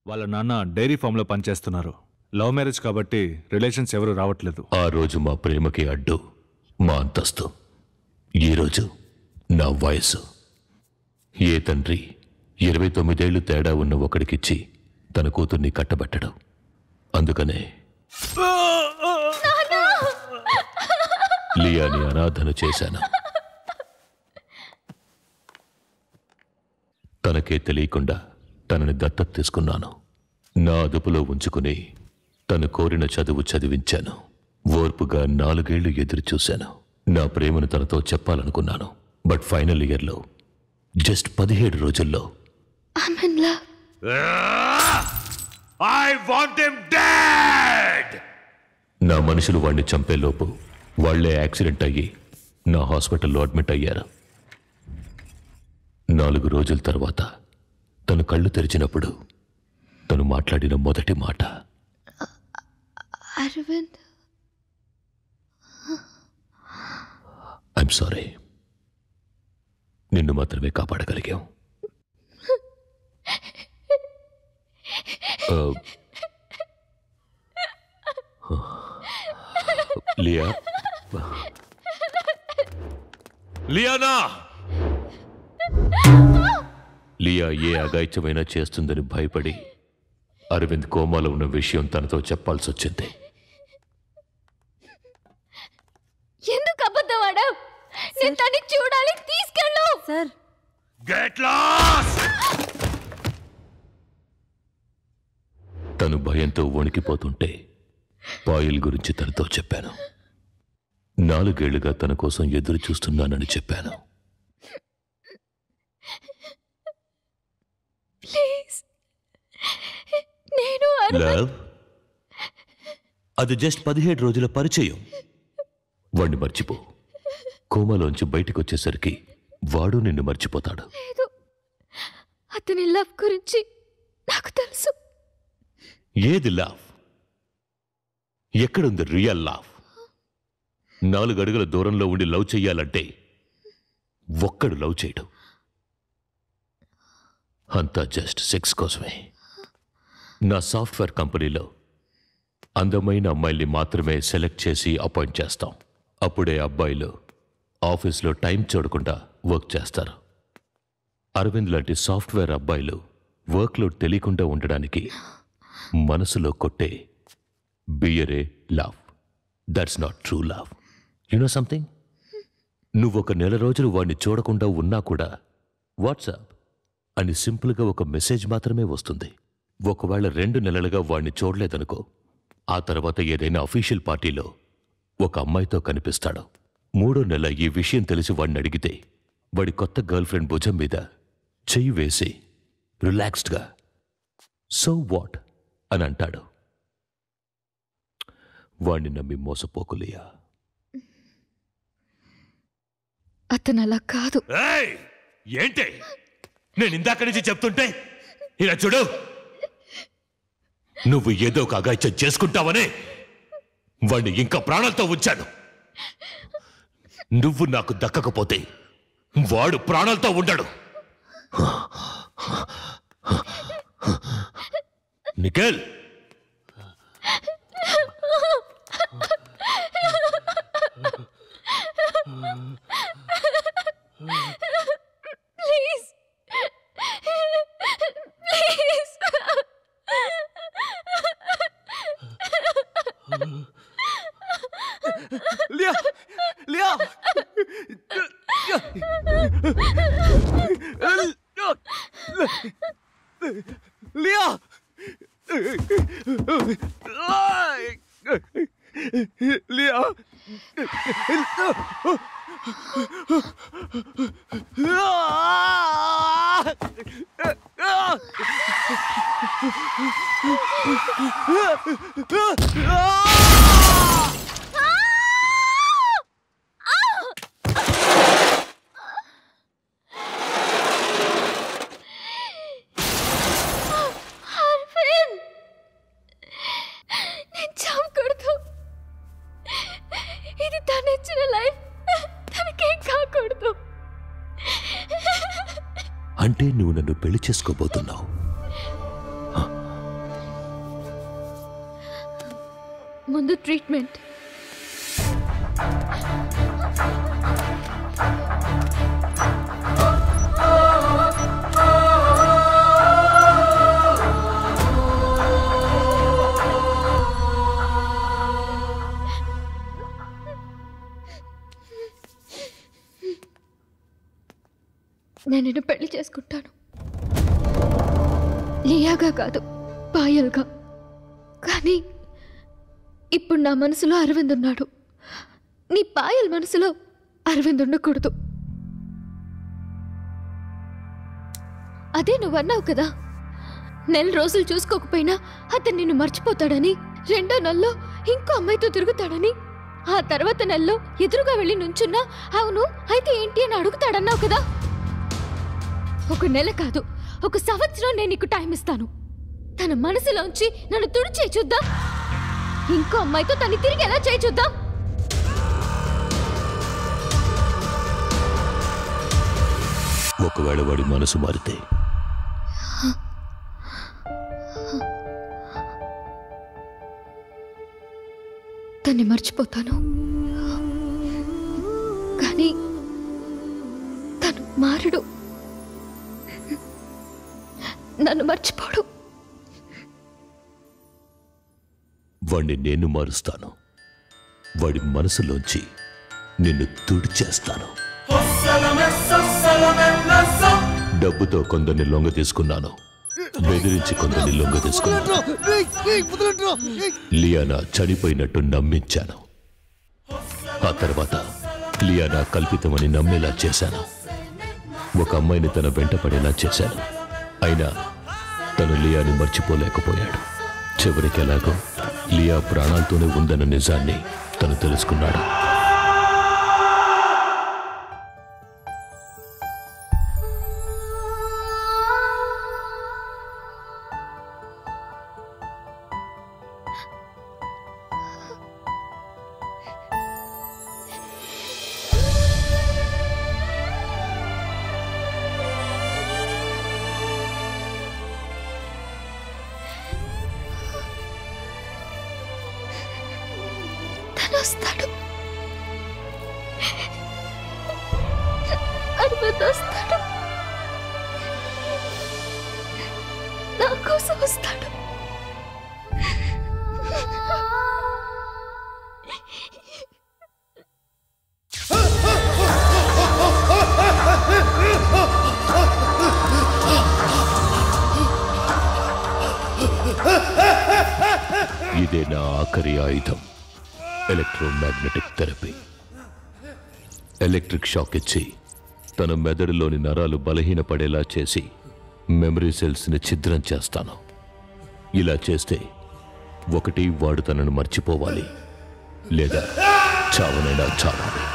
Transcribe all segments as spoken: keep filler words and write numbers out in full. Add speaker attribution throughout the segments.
Speaker 1: వాళ్ళ నాన్న dairy farm లో పనిచేస్తున్నారు. లవ్ మ్యారేజ్ కాబట్టి రిలేషన్స్ ఎవరు రావట్లేదు.
Speaker 2: ఆ రోజు మా ప్రేమకి అడ్డు మా అంతస్తు. ఈరోజు నా వయసు. ఏ తండ్రి ఇరవై తొమ్మిదేళ్లు తేడా ఉన్న ఒకడికిచ్చి తన కూతుర్ని కట్టబెట్టడు. అందుకనే లియాని అనాథన చేశాను. తనకే తెలియకుండా తనని దత్తత తీసుకున్నాను. నా అదుపులో ఉంచుకుని తను కోరిన చదువు చదివించాను. ఓర్పుగా నాలుగేళ్లు ఎదురు చూశాను. నా ప్రేమను తనతో చెప్పాలనుకున్నాను. బట్ ఫైనల్ ఇయర్లో జస్ట్ పదిహేడు రోజుల్లో నా మనుషులు వాణ్ణి చంపేలోపు వాళ్లే యాక్సిడెంట్ అయ్యి నా హాస్పిటల్లో అడ్మిట్ అయ్యారు. నాలుగు రోజుల తర్వాత తను కళ్ళు తెరిచినప్పుడు తను మాట్లాడిన మొదటి మాట,
Speaker 3: అరవింద్,
Speaker 2: ఐఎమ్ సారీ, నిన్ను మాత్రమే కాపాడగలిగాం. లియా లియానా లియా ఏ అగాయిత్యమైనా చేస్తుందని భయపడి అరవింద్ కోమాలో ఉన్న విషయం తనతో చెప్పాల్సి వచ్చింది.
Speaker 3: ఎందుకు అబద్ధవాడా? నేను తన్ని చూడాలి, తీసుకెళ్ళు.
Speaker 4: Sir,
Speaker 2: get lost. తను భయంతో వణికిపోతుంటే పాయిల్ గురించి తనతో చెప్పాను. నాలుగేళ్లుగా తన కోసం ఎదురు చూస్తున్నానని చెప్పాను.
Speaker 3: ప్లీజ్, నేను
Speaker 2: లవ్, అది జస్ట్ పదిహేడు రోజుల పరిచయం. వాణ్ణి మర్చిపో. కోమాలోంచి బయటకు వచ్చేసరికి వాడు నిన్ను మర్చిపోతాడు.
Speaker 3: లేదు, అతని లవ్ గురించి నాకు తెలుసు.
Speaker 2: ఏది లవ్? ఎక్కడుంది రియల్ లవ్? నాలుగు అడుగుల దూరంలో ఉండి లవ్ చెయ్యాలంటే ఒక్కడు లవ్ చేయడు. అంతా జస్ట్ సెక్స్ కోసమే. నా సాఫ్ట్వేర్ కంపెనీలో అందమైన అమ్మాయిల్ని మాత్రమే సెలెక్ట్ చేసి అపాయింట్ చేస్తాం. అప్పుడే అబ్బాయిలు ఆఫీస్లో టైం చూడకుండా వర్క్ చేస్తారు. అరవింద్ లాంటి సాఫ్ట్వేర్ అబ్బాయిలు వర్క్లోడ్ తెలియకుండా ఉండడానికి మనసులో కొట్టే బియరే love. That's not true love. You know something? నువ్వు ఒక నెల రోజులు వాడిని చూడకుండా ఉన్నా కూడా వాట్సాప్ అని సింపుల్గా ఒక మెసేజ్ మాత్రమే వస్తుంది. ఒకవేళ రెండు నెలలుగా వాడిని చూడలేదనుకో, ఆ తర్వాత ఏదైనా అఫీషియల్ పార్టీలో ఒక అమ్మాయితో కనిపిస్తాడు. మూడో నెల ఈ విషయం తెలిసి వాడిని అడిగితే వాడి కొత్త గర్ల్ ఫ్రెండ్ భుజం మీద చెయ్యి వేసి రిలాక్స్డ్గా సో వాట్ అని అంటాడు. వాణ్ణి నమ్మి మోసపోకులియా.
Speaker 3: అతను అలా కాదు.
Speaker 2: ఏంటి నేను ఇందాక నుంచి చెప్తుంటే ఇలా చూడు, నువ్వు ఏదో ఒక అగాయిత్యం చేసుకుంటావనే వాణ్ణి ఇంకా ప్రాణాలతో ఉంచాను. నువ్వు నాకు దక్కకపోతే వాడు ప్రాణాలతో ఉండడు. Nikhil,
Speaker 3: please, please.
Speaker 5: లియా, లియా, లియా, లియా,
Speaker 2: అంటే నువ్వు నన్ను పెళ్లి చేసుకోబోతున్నావు.
Speaker 3: ముందు ట్రీట్మెంట్. నేను నిన్ను పెళ్లి చేసుకుంటాను, లియాగా కాదు, పాయల్గా. కానీ ఇప్పుడు నా మనసులో అరవింద్ ఉన్నాడు, నీ పాయల్ మనసులో అరవింద్ ఉండకూడదు. అదే నువ్వు అన్నావు కదా, నెల రోజులు చూసుకోకపోయినా అతను నిన్ను మర్చిపోతాడని, రెండో నెలలో ఇంకో అమ్మాయితో తిరుగుతాడని, ఆ తర్వాత నెలలో ఎదురుగా వెళ్ళి నుంచున్నా అవును అయితే ఏంటి అని అడుగుతాడన్నావు కదా. ఒక నెల కాదు, ఒక సంవత్సరం నేను నీకు టైం ఇస్తాను. తన మనసులోంచి నన్ను తుడిచే చూద్దాం, ఇంకో అమ్మాయితో తను తిరిగి ఎలా చేయి చూద్దాం.
Speaker 2: ఒకవేళ వాడి మనసు మారితే
Speaker 3: తన్ని మర్చిపోతాను, కానీ తను మారడు, నన్ను మర్చిపోడు.
Speaker 2: వాణ్ణి నేను మారుస్తాను, వాడి మనసులోంచి నిన్ను తుడిచేస్తాను. డబ్బుతో కొందరిని లొంగ తీసుకున్నాను, బెదిరించి కొందరిని లొంగ తీసుకున్నాను. లియానా చనిపోయినట్టు నమ్మించాను. ఆ తర్వాత లియానా కల్పితమని నమ్మేలా చేశాను. ఒక అమ్మాయిని తన వెంట పడేలా చేశాను. అయినా తను లియాని మర్చిపోలేకపోయాడు. చివరికి ఎలాగో లియా ప్రాణాలతోనే ఉందన్న నిజాన్ని తను తెలుసుకున్నాడు.
Speaker 3: వస్తాడు, అరవింద్ వస్తాడు, నా కోసం వస్తాడు.
Speaker 2: ఇదే నా ఆఖరి ఆయుధం, ఎలక్ట్రోమాగ్నెటిక్ థెరపీ. ఎలక్ట్రిక్ షాక్ ఇచ్చి తన మెదడులోని నరాలు బలహీనపడేలా చేసి మెమరీ సెల్స్ని ఛిద్రం చేస్తాను. ఇలా చేస్తే ఒకటి వాడు తనను మర్చిపోవాలి, లేదా చావనైనా చావాలి.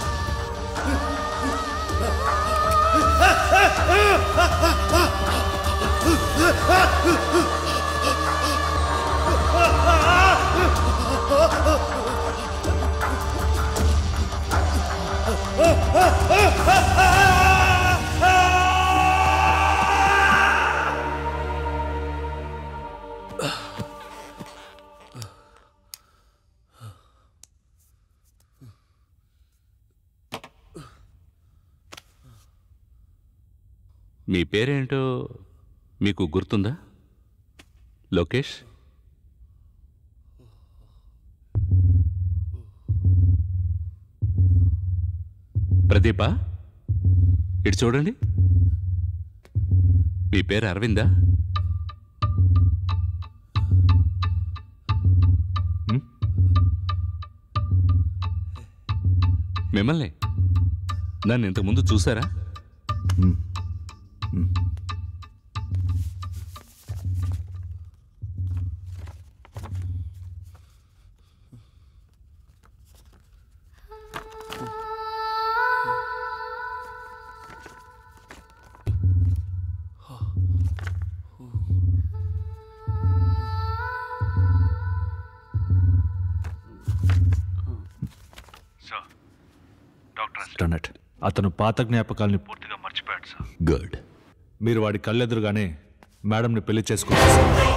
Speaker 4: మీ పేరేంటో మీకు గుర్తుందా? లోకేష్? ప్రదీపా, ఇటు చూడండి. మీ పేరు అరవిందా? మిమ్మల్ని నన్ను ఇంతకుముందు చూసారా?
Speaker 1: అతను పాత జ్ఞాపకాలని పూర్తిగా మర్చిపోయాడు సార్.
Speaker 2: గుడ్.
Speaker 1: మీరు వాడి కళ్ళెదురుగానే మేడంని పెళ్లి చేసుకుంటారు సార్.